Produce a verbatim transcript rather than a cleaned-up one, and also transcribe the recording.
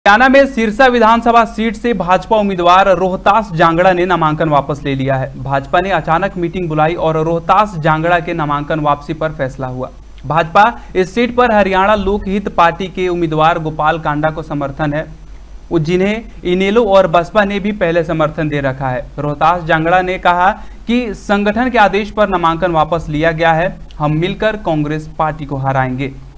हरियाणा में सिरसा विधानसभा सीट से भाजपा उम्मीदवार रोहतास जांगड़ा ने नामांकन वापस ले लिया है। भाजपा ने अचानक मीटिंग बुलाई और रोहतास जांगड़ा के नामांकन वापसी पर फैसला हुआ। भाजपा इस सीट पर हरियाणा लोक हित पार्टी के उम्मीदवार गोपाल कांडा को समर्थन है, जिन्हें इनेलो और बसपा ने भी पहले समर्थन दे रखा है। रोहतास जांगड़ा ने कहा कि संगठन के आदेश पर नामांकन वापस लिया गया है, हम मिलकर कांग्रेस पार्टी को हराएंगे।